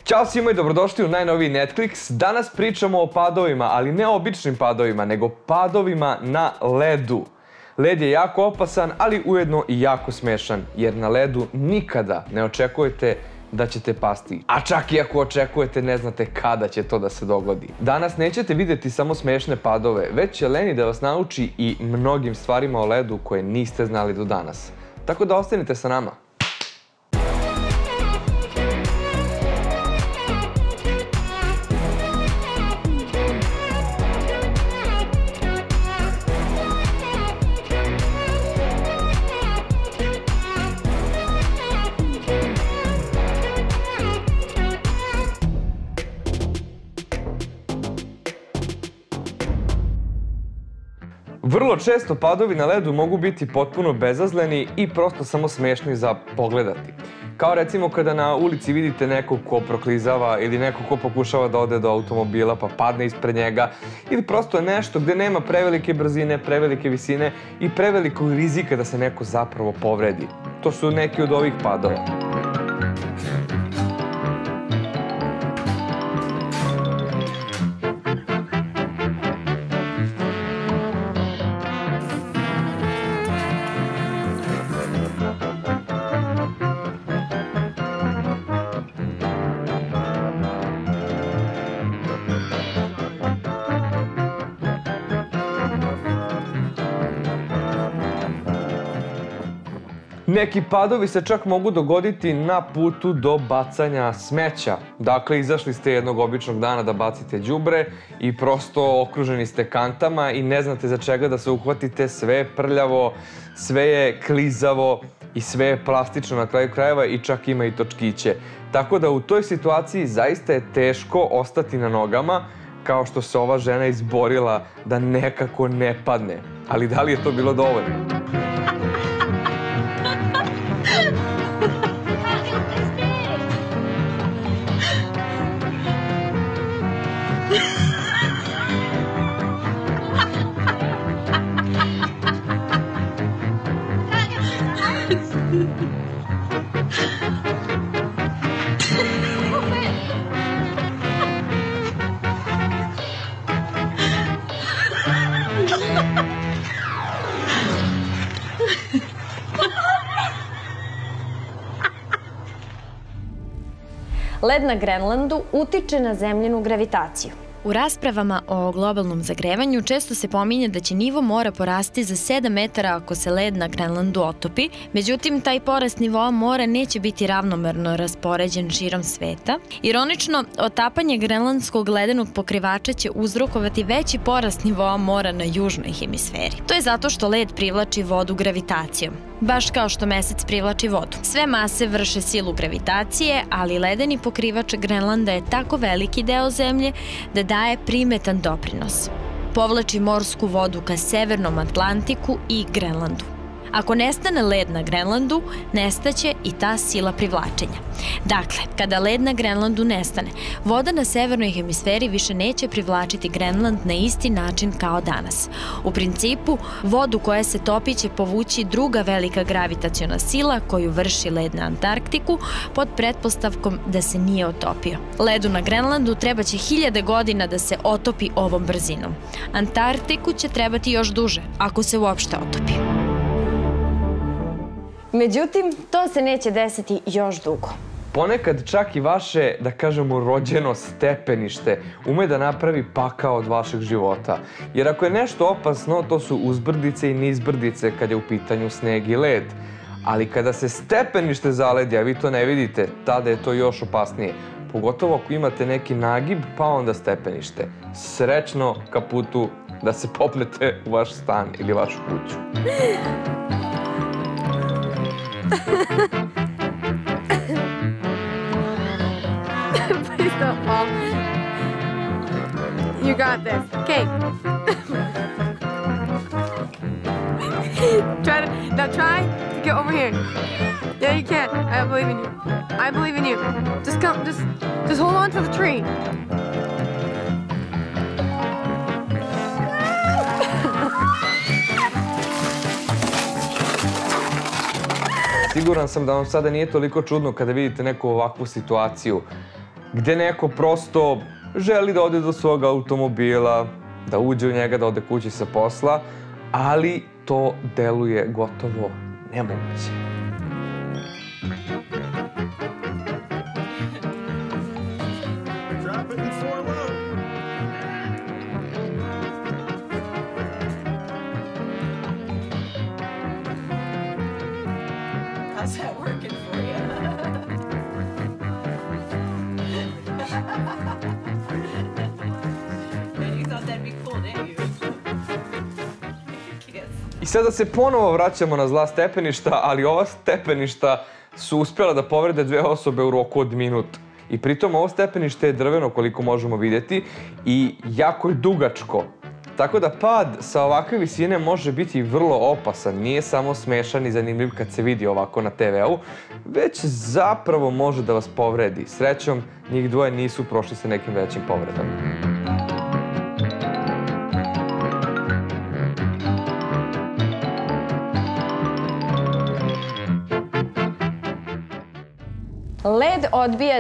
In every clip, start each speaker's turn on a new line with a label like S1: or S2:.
S1: Ćao svima i dobrodošli u najnoviji Netflix. Danas pričamo o padovima, ali ne običnim padovima, nego padovima na ledu. Led je jako opasan, ali ujedno i jako smešan, jer na ledu nikada ne očekujete da ćete pasti. A čak i ako očekujete, ne znate kada će to da se dogodi. Danas nećete vidjeti samo smešne padove, već će Leni da vas nauči i mnogim stvarima o ledu koje niste znali do danas. Tako da ostanite sa nama. Vrlo često padovi na ledu mogu biti potpuno bezazleni i prosto samo smešni za pogledati. Kao recimo kada na ulici vidite nekog ko proklizava ili nekog ko pokušava da ode do automobila pa padne ispred njega, ili prosto nešto gde nema prevelike brzine, prevelike visine i prevelikog rizika da se neko zapravo povredi. To su neki od ovih padova. Neki padovi se čak mogu dogoditi na putu do bacanja smeća. Dakle, izašli ste jednog običnog dana da bacite đubre i prosto okruženi ste kantama i ne znate za čega da se uhvatite, sve je prljavo, sve je klizavo i sve je plastično na kraju krajeva i čak ima i točkiće. Tako da u toj situaciji zaista je teško ostati na nogama, kao što se ova žena izborila da nekako ne padne. Ali da li je to bilo dovoljno?
S2: Led na Grenlandu utiče na zemljinu gravitaciju.
S3: U raspravama o globalnom zagrevanju često se pominje da će nivo mora porasti za 7 metara ako se led na Grenlandu otopi, međutim taj porast nivoa mora neće biti ravnomerno raspoređen širom sveta. Ironično, otapanje grenlandskog ledenog pokrivača će uzrokovati veći porast nivoa mora na južnoj hemisferi. To je zato što led privlači vodu gravitacijom, baš kao što mesec privlači vodu. Sve mase vrše silu gravitacije, ali ledeni pokrivač Grenlanda je tako veliki deo zemlje da daje primetan doprinos. Povlači morsku vodu ka Severnom Atlantiku i Grenlandu. Ako nestane led na Grenlandu, nestaće i ta sila privlačenja. Dakle, kada led na Grenlandu nestane, voda na severnoj hemisferi više neće privlačiti Grenland na isti način kao danas. U principu, vodu koja se topi će povući druga velika gravitaciona sila koju vrši led na Antarktiku pod pretpostavkom da se nije otopio. Ledu na Grenlandu trebaće 1000 godina da se otopi ovom brzinom. Antarktiku će trebati još duže, ako se uopšte otopi.
S2: Međutim, to se neće desiti još dugo.
S1: Ponekad čak i vaše, da kažemo, rođeno stepenište ume da napravi pakao od vašeg života. Jer ako je nešto opasno, to su uzbrdice i nizbrdice kad je u pitanju sneg i led. Ali kada se stepenište zaledi, a vi to ne vidite, tada je to još opasnije. Pogotovo ako imate neki nagib, pa onda stepenište. Srećno ka putu da se popnete u vaš stan ili vašu kuću.
S4: Please don't fall. You got this. Okay. Try to get over here. Yeah, you can. I believe in you. I believe in you. Just come. Just hold on to the tree.
S1: Siguran sam da vam sada nije toliko čudno kada vidite neku ovakvu situaciju. gde neko prosto želi da ode do svog automobila, da uđe u njega, da ode kući sa posla, ali to deluje gotovo nemoguće.
S5: How's that working for you? You thought that'd be cool, didn't you?
S1: I sada se ponovo vraćamo na zla stepeništa, ali ova stepeništa su uspjela da povrede dve osobe u roku od minut. I pritom ovo stepenište je drveno, koliko možemo vidjeti, i jako je dugačko. Tako da pad sa ovakve visine može biti vrlo opasan, nije samo smešan i zanimljiv kad se vidi ovako na TV-u, već zapravo može da vas povredi. Srećom, njih dvoje nisu prošli sa nekim većim povredama.
S2: Led odbija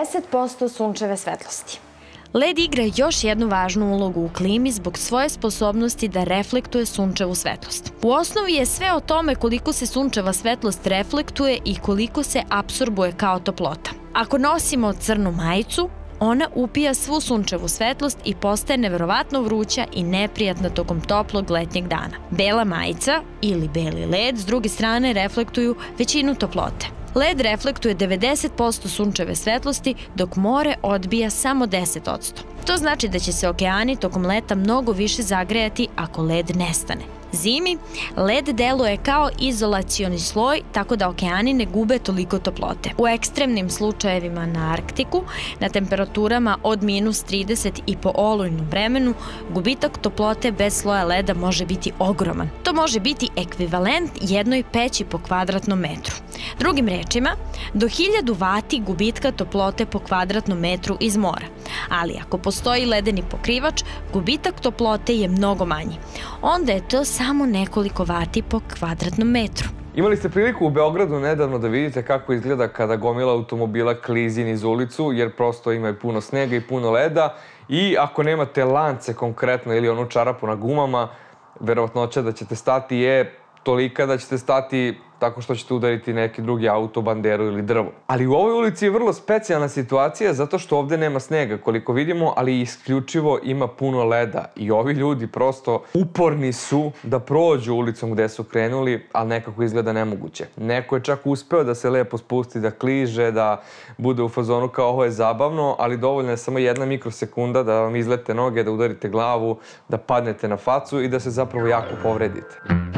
S2: 90% sunčeve svetlosti.
S3: Led igra još jednu važnu ulogu u klimi zbog svoje sposobnosti da reflektuje sunčevu svetlost. U osnovi je sve o tome koliko se sunčeva svetlost reflektuje i koliko se apsorbuje kao toplota. Ako nosimo crnu majicu, ona upija svu sunčevu svetlost i postaje neverovatno vruća i neprijatna tokom toplog letnjeg dana. Bela majica ili beli led s druge strane reflektuju većinu toplote. Led reflektuje 90% sunčeve svetlosti, dok more odbija samo 10%. To znači da će se okeani tokom leta mnogo više zagrejati ako led nestane. Zimi, led deluje kao izolacioni sloj, tako da okeani ne gube toliko toplote. U ekstremnim slučajevima na Arktiku, na temperaturama od -30 i po olujnom vremenu, gubitak toplote bez sloja leda može biti ogroman. To može biti ekvivalent jednoj peći po kvadratnom metru. Drugim rečima, do 1000 vati gubitka toplote po kvadratnom metru iz mora. Ali ako postoji ledeni pokrivač, gubitak toplote je mnogo manji. Onda je to samo nekoliko vati po kvadratnom metru.
S1: Imali ste priliku u Beogradu nedavno da vidite kako izgleda kada gomila automobila klizi niz ulicu, jer prosto ima i puno snega i puno leda, i ako nemate lance konkretno ili onu čarapu na gumama, verovatnoća da ćete stati je tolika da ćete stati tako što ćete udariti neki drugi auto, banderu ili drvo. Ali u ovoj ulici je vrlo specijalna situacija zato što ovde nema snega koliko vidimo, ali isključivo ima puno leda i ovi ljudi prosto uporni su da prođu ulicom gde su krenuli, ali nekako izgleda nemoguće. Neko je čak uspeo da se lepo spusti, da kliže, da bude u fazonu kao ovo je zabavno, ali dovoljno je samo 1 mikrosekunda da vam izlete noge, da udarite glavu, da padnete na facu i da se zapravo jako povredite.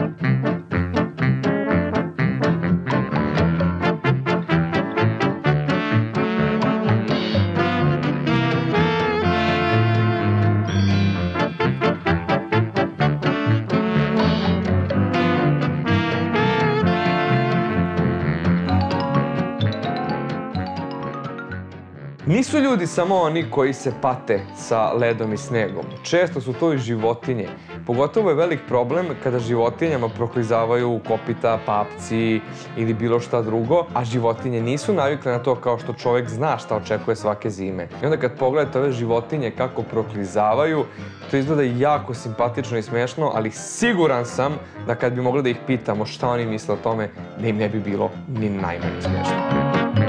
S1: Nisu ljudi samo oni koji se pate sa ledom i snegom. Često su to i životinje. Pogotovo je velik problem kada životinjama proklizavaju kopita, papci ili bilo šta drugo, a životinje nisu navikle na to kao što čovjek zna šta očekuje svake zime. I onda kad pogledate ove životinje kako proklizavaju, to izgleda jako simpatično i smešno, ali siguran sam da kad bi mogli da ih pitamo šta oni misle o tome, da im ne bi bilo ni najmanje smešno.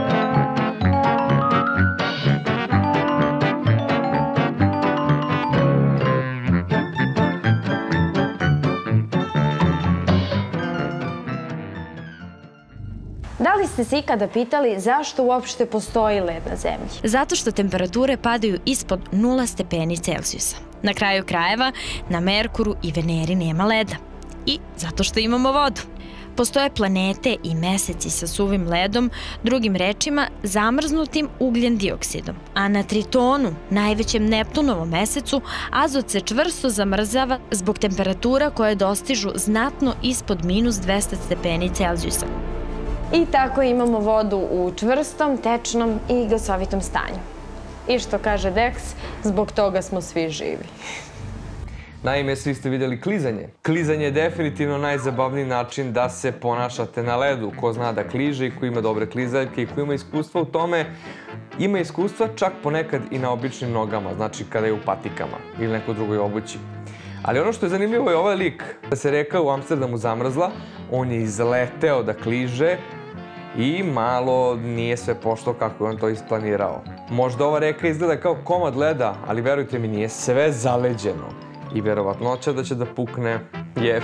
S2: Da li ste se ikada pitali zašto uopšte postoji led na zemlji?
S3: Zato što temperature padaju ispod 0 stepeni Celzijusa. Na kraju krajeva, na Merkuru i Veneri nema leda. I zato što imamo vodu. Postoje planete i meseci sa suvim ledom, drugim rečima zamrznutim ugljen dioksidom. A na Tritonu, najvećem Neptunovom mesecu, azot se čvrsto zamrzava zbog temperatura koje dostižu znatno ispod -200 stepeni Celzijusa.
S2: I tako imamo vodu u čvrstom, tečnom i gasovitom stanju. I što kaže Dex, zbog toga smo svi živi.
S1: Naime, svi ste vidjeli klizanje. Klizanje je definitivno najzabavniji način da se ponašate na ledu. Ko zna da kliže i ko ima dobre klizaljke i ko ima iskustva u tome, ima iskustva čak ponekad i na običnim nogama, znači kada je u patikama ili nekoj drugoj obući. Ali ono što je zanimljivo je ovaj lik. Da se reka u Amsterdamu zamrzla, on je izleteo da kliže i malo nije sve pošlo kako je on to isplanirao. Možda ova reka izgleda kao komad leda, ali verujte mi, nije sve zaleđeno. I verovatnoća da će da pukne je.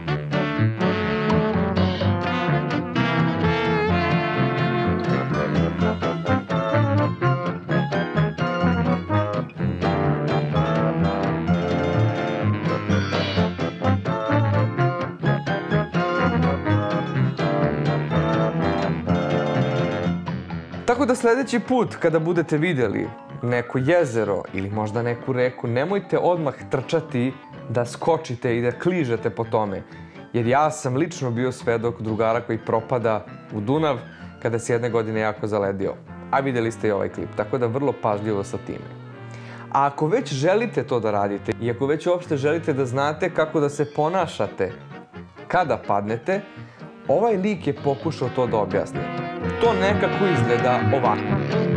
S1: Tako da sljedeći put kada budete vidjeli neko jezero ili možda neku reku, nemojte odmah trčati da skočite i da kližete po tome. Jer ja sam lično bio svedok drugara koji propada u Dunav kada se jedne godine jako zaledio. A vidjeli ste i ovaj klip, tako da vrlo pažljivo sa time. A ako već želite to da radite i ako već uopšte želite da znate kako da se ponašate kada padnete, ovaj lik je pokušao to da objasni. To nekako izgleda ovako.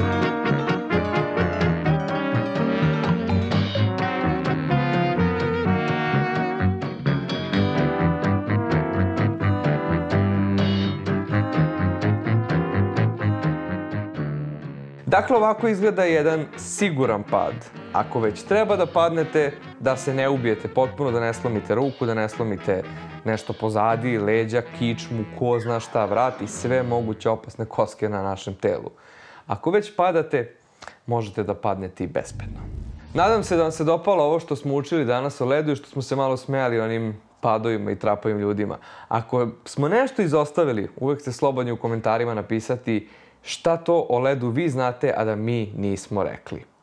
S1: Dakle, ovako izgleda jedan siguran pad. Ako već treba da padnete, da se ne ubijete potpuno, da ne slomite ruku, da ne slomite nešto pozadi, leđa, kičmu, ko zna šta, vrat i sve moguće opasne koske na našem telu. Ako već padate, možete da padnete i bezbedno. Nadam se da vam se dopalo ovo što smo učili danas o ledu i što smo se malo smejali onim padovima i trapavim ljudima. Ako smo nešto izostavili, uvek ste slobodni u komentarima napisati šta to o ledu vi znate, a da mi nismo rekli.